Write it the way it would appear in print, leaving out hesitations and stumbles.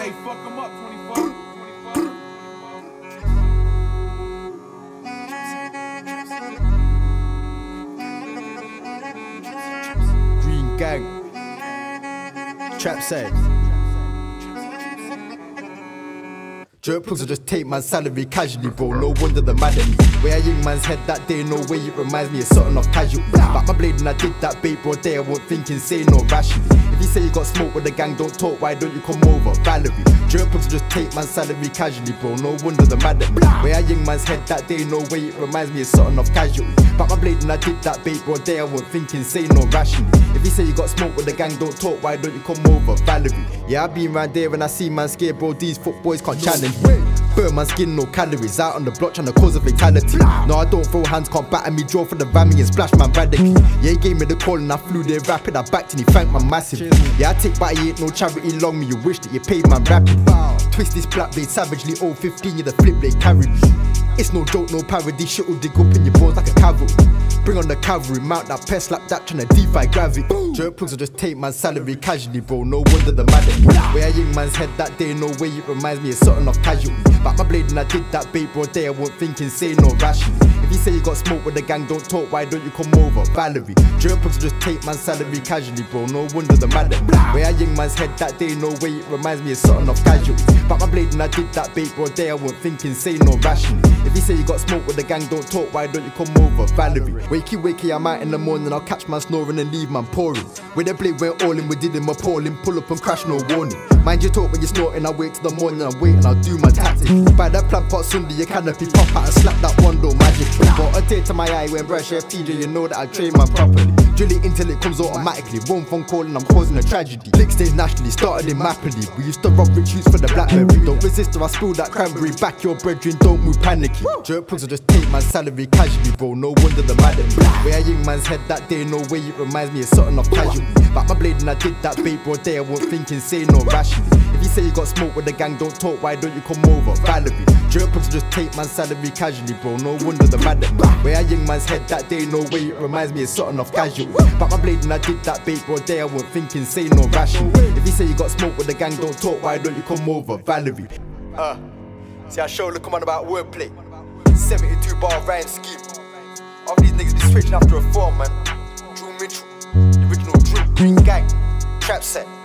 Hey, fuck him up, 24. Green gang. Trap said. DrllxMtchll will just take my salary casually, bro. No wonder the mad at me. Where a young man's head that day, no way it reminds me of something off casual. Back my blade and I did that bait, bro. There I won't think insane or rationally. If you say you got smoke with the gang, don't talk. Why don't you come over, Valerie? DrllxMtchll will just take my salary casually, bro. No wonder the mad at me. Where a young man's head that day, no way it reminds me of something off casual. Back my blade and I did that bait, bro. There I won't think insane or rationally. If you say you got smoke with the gang, don't talk. Why don't you come over, Valerie? Yeah, I been round there when I see man scared, bro. These foot boys can't challenge me. Burn my skin, no calories. Out on the block trying to cause a fatality. No, I don't throw hands, can't batter me. Draw for the Vammy and splash man radically. Yeah, he gave me the call and I flew there rapid. I backed and he thanked man massive. Yeah, I take but he ain't no charity long me. You wish that you paid man rapid. Twist this black blade savagely. 015, yeah, the flip blade carried me. It's no joke, no parody. Shit will dig up in your bones like a cavalry. Bring on the cavalry, mount that pest like that, tryna defy gravity. DrllxMtchll will just take my salary casually, bro. No wonder the mad at me. Where a young man's head that day, no way it reminds me of something off casual. Back my blade and I did that bait, bro. There I won't think insane or rationally. If you say you got smoke with the gang, don't talk. Why don't you come over, Valerie? DrllxMtchll will just take my salary casually, bro. No wonder the mad at me. Where a young man's head that day, no way it reminds me of something off casual. Back my blade and I did that bait, bro. There I won't think insane or rationally. If you say you got smoke with the gang, don't talk. Why don't you come over, Valerie? Wakey, I'm out in the morning. I'll catch man snoring and leave man pouring. With the blade we're all in, we did him appalling. Pull up and crash, no warning. Mind your talk when you're snorting. I wait till the morning, I'm waiting, I'll do my tactic. Buy that plant pot Sunday, your canopy, pop out and slap that one door magic. Got a tear to my eye when brush FTJ, you know that I train man properly. Drill it until it comes automatically. One phone call and I'm causing a tragedy. Click stays nationally, started in Mapley. We used to rob rich youths for the blackberry. Don't resist or I spill that cranberry. Back your brethren, don't move panicky. DrllxMtchll will just take my salary casually, bro. No wonder the mad at me. Where a young man's head that day, no way it reminds me of something off casual. Back my blade and I did that bait, bro. There I won't think insane or rationally. If you say you got smoke with the gang, don't talk. Why don't you come over, Valerie? DrllxMtchll will just take my salary casually, bro. No wonder the mad at me. Where a young man's head that day, no way it reminds me of something off casual. Back my blade and I did that bait, bro. There I won't think insane or rational. If you say you got smoke with the gang, don't talk. Why don't you come over, Valerie? See, I show look come on about wordplay. 72 bar rhyme scheme. All these niggas be switching after a form, man. DrllxMtchll, the original drill, green gang, trap set.